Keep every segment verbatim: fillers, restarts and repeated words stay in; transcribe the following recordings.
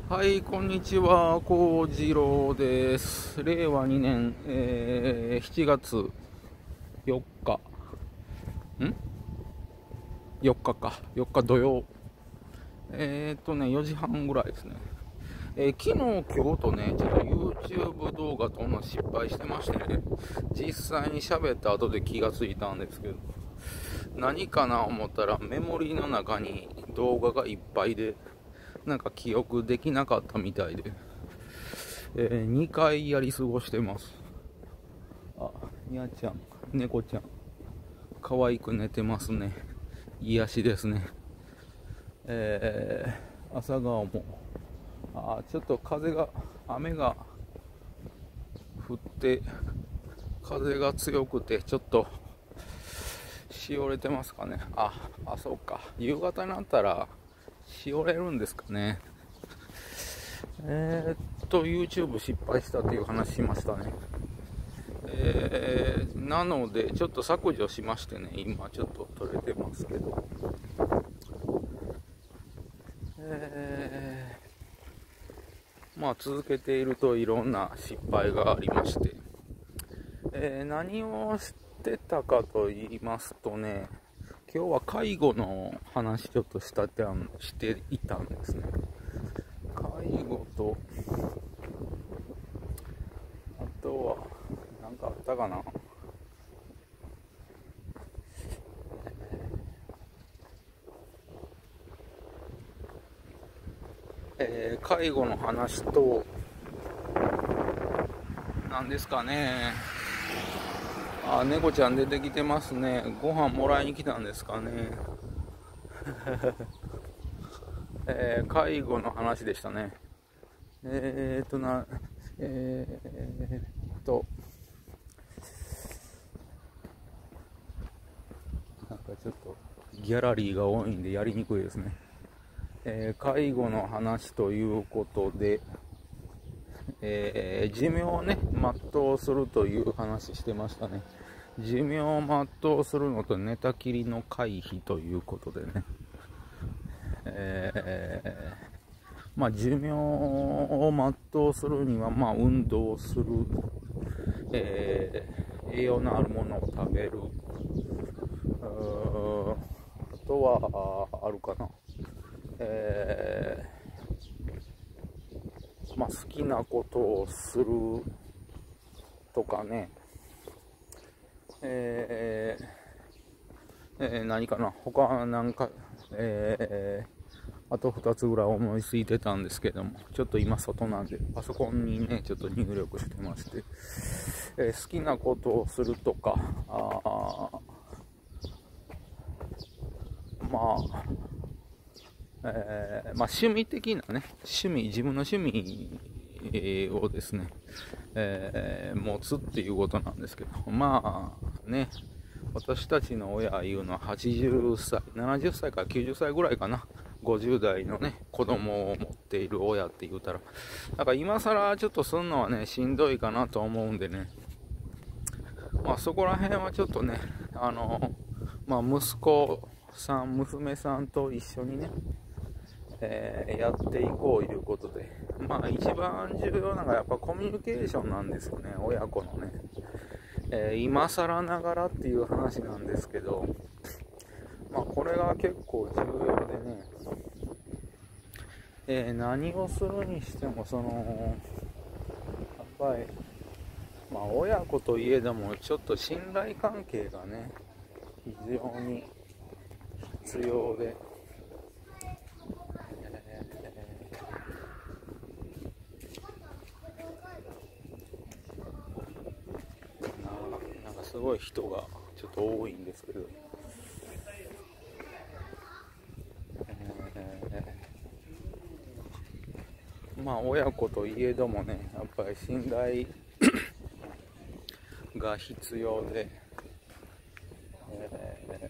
はい、こんにちは、幸次郎です。れいわにねん、えー、しちがつよっか、ん ?よっか か、よっか土曜。えーっとね、よじはんぐらいですね。えー昨日、今日とね、ちょっと YouTube 動画撮るの失敗してましてね、実際に喋った後で気がついたんですけど、何かな思ったらメモリの中に動画がいっぱいで、なんか記憶できなかったみたいで、えー、にかいやり過ごしてます。あ、にゃちゃん、猫ちゃん、可愛く寝てますね。癒しですね。えー、朝顔も、あ、ちょっと風が、雨が降って、風が強くて、ちょっと、しおれてますかね。あ、あ、そうか。夕方になったら、しおれるんですかね。えー、っと、YouTube 失敗したっていう話しましたね。えー、なので、ちょっと削除しましてね、今ちょっと撮れてますけど。えー、まあ続けているといろんな失敗がありまして、えー、何をしてたかと言いますとね、今日は介護の話ちょっとしたてんしていたんですね。介護と、あとは、何かあったかな。えー、介護の話と、何ですかね。あ、猫ちゃん出てきてますね。ご飯もらいに来たんですかね。えー、介護の話でしたね。えーっとな、えーっと、なんかちょっとギャラリーが多いんでやりにくいですね。えー、介護の話ということで、えー、寿命をね、全うするという話してましたね。寿命を全うするのと寝たきりの回避ということでね。えーまあ、寿命を全うするには、まあ、運動をする、えー栄養のあるものを食べる、あとは、あるかな、えーまあ、好きなことをするとかね、えーえー何かな、他なんか、えーあとふたつぐらい思いついてたんですけども、ちょっと今外なんで、パソコンにね、ちょっと入力してまして、えー好きなことをするとか、あまあ、えーまあ、趣味的なね、趣味、自分の趣味をですね、えー持つっていうことなんですけど、まあね、私たちの親いうのははちじゅっさい、ななじゅっさいからきゅうじゅっさいぐらいかな、ごじゅう代のね、子供を持っている親って言うたら、なんか今更ちょっとすんのはね、しんどいかなと思うんでね、まあそこら辺はちょっとね、あの、まあ息子さん、娘さんと一緒にね、えーやっていこういうことで、まあ一番重要なのがやっぱコミュニケーションなんですよね、親子のね。えー今更ながらっていう話なんですけど、まあこれが結構重要でね、えー何をするにしてもその、やっぱり、まあ親子といえどもちょっと信頼関係がね、非常に必要で、ななんかすごい人がちょっと多いんですけど、えーまあ親子といえどもね、やっぱり信頼が必要で、え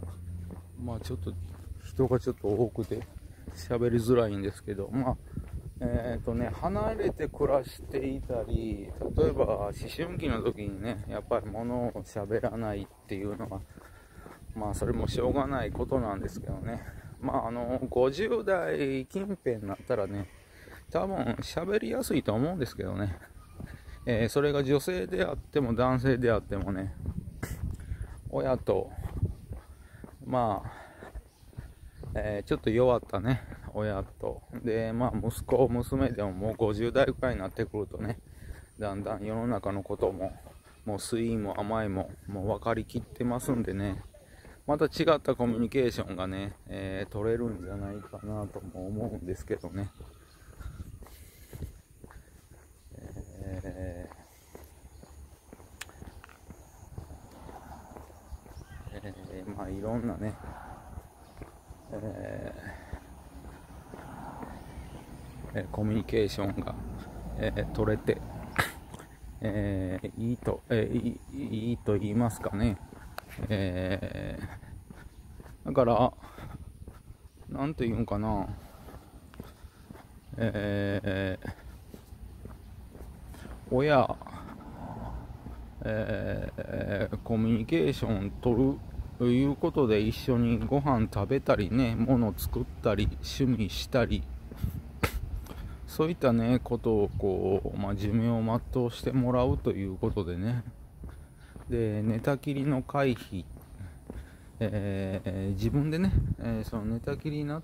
ーまあちょっと人がちょっと多くて喋りづらいんですけど、まあえーとね、離れて暮らしていたり、例えば思春期の時にね、やっぱり物を喋らないっていうのは、まあそれもしょうがないことなんですけどね。まああの、ごじゅう代近辺になったらね、多分喋りやすいと思うんですけどね。えー、それが女性であっても男性であってもね、親と、まあ、えー、ちょっと弱ったね、親と、で、まあ、息子、娘でももうごじゅう代くらいになってくるとね、だんだん世の中のことも、もう酸いも甘いも、もう分かりきってますんでね、また違ったコミュニケーションがね、えー、取れるんじゃないかなとも思うんですけどね。えーえー、まあいろんなね、えー、コミュニケーションが、えー、取れて、えー、いいと、えー、いい、いいと言いますかね。えー、だから、なんて言うんかな、えー、親、えー、コミュニケーション取るということで一緒にご飯食べたりね、物作ったり、趣味したり、そういったね、ことをこう、まあ、寿命を全うしてもらうということでね、で、寝たきりの回避、えー、自分でね、えー、その寝たきりになった、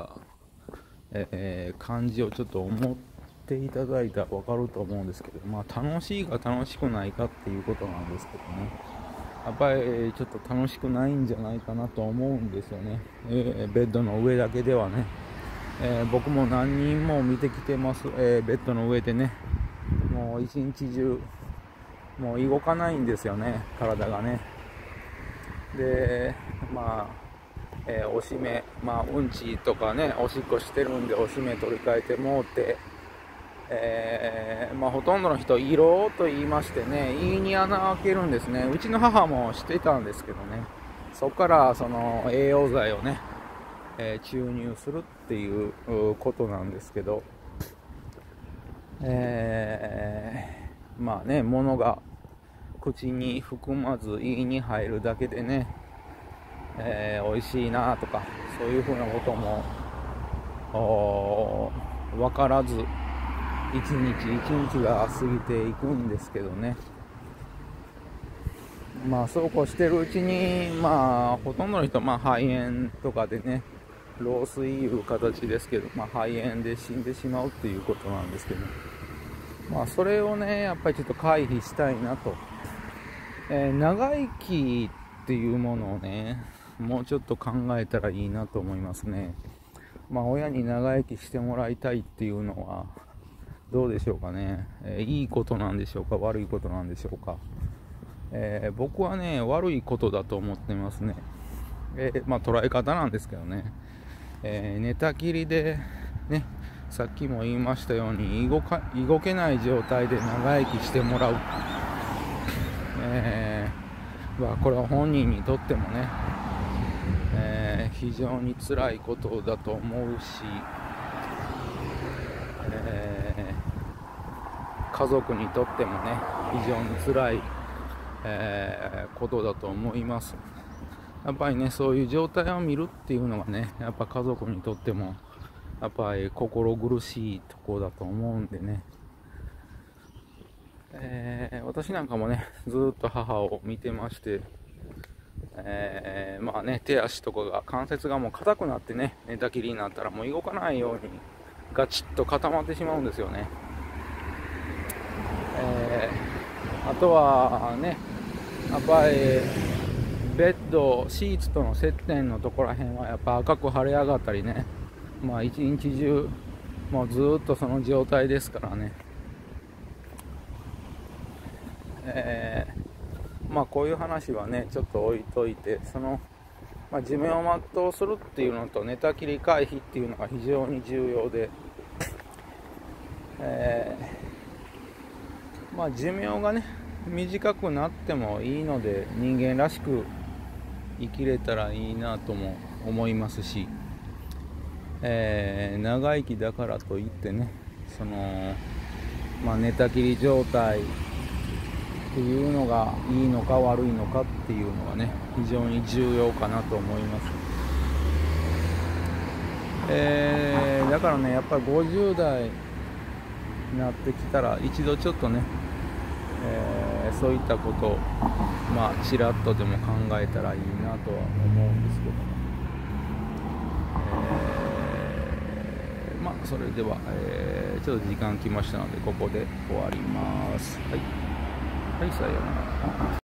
えー、感じをちょっと思っていただいたら分かると思うんですけど、まあ、楽しいか楽しくないかっていうことなんですけどね、やっぱりちょっと楽しくないんじゃないかなと思うんですよね、えー、ベッドの上だけではね、えー、僕も何人も見てきてます、えー、ベッドの上でね、もう一日中、もう動かないんですよね、体がね。で、まあ、えー、おしめ、まあ、うんちとかね、おしっこしてるんで、おしめ取り替えてもうて、えー、まあ、ほとんどの人、胃ろうと言いましてね、胃に穴開けるんですね。うちの母もしてたんですけどね、そこからその栄養剤をね、えー、注入するっていうことなんですけど、えー、まあね、物が口に含まず胃に入るだけでね、えー、美味しいなとか、そういうふうなことも分からず、一日一日が過ぎていくんですけどね。まあそうこうしてるうちに、まあほとんどの人、まあ肺炎とかでね、老衰いう形ですけど、まあ肺炎で死んでしまうっていうことなんですけど、まあそれをね、やっぱりちょっと回避したいなと。えー、長生きっていうものをね、もうちょっと考えたらいいなと思いますね。まあ親に長生きしてもらいたいっていうのはどうでしょうかね。えー、いいことなんでしょうか、悪いことなんでしょうか。えー、僕はね、悪いことだと思ってますね。えー、まあ捉え方なんですけどね。えー、寝たきりでね、さっきも言いましたように動か動けない状態で長生きしてもらう、えーまあ、これは本人にとってもね、えー、非常に辛いことだと思うし、えー、家族にとってもね、非常に辛い、えー、ことだと思います。やっぱりね、そういう状態を見るっていうのがね、やっぱ家族にとってもやっぱり心苦しいところだと思うんでね、えー、私なんかもね、ずっと母を見てまして、えー、まあね、手足とかが、関節がもう硬くなってね、寝たきりになったらもう動かないようにガチッと固まってしまうんですよね。えー、あとはね、やっぱりベッド、シーツとの接点のところらへんはやっぱ赤く腫れ上がったりね、まあ一日中もうずっとその状態ですからね、えー、まあこういう話はねちょっと置いといて、その、まあ、寿命を全うするっていうのと寝たきり回避っていうのが非常に重要で、えー、まあ寿命がね短くなってもいいので、人間らしく生きれたらいいなとも思いますし、えー、長生きだからといってね、 その、まあ、寝たきり状態っていうのがいいのか悪いのかっていうのがね、非常に重要かなと思います。えー、だからね、やっぱりごじゅう代になってきたら一度ちょっとね、えー、そういったことをまあちらっとでも考えたらいいなとは思うんですけども、えー、まあそれでは、えー、ちょっと時間来ましたのでここで終わります。はい、はい、さようなら。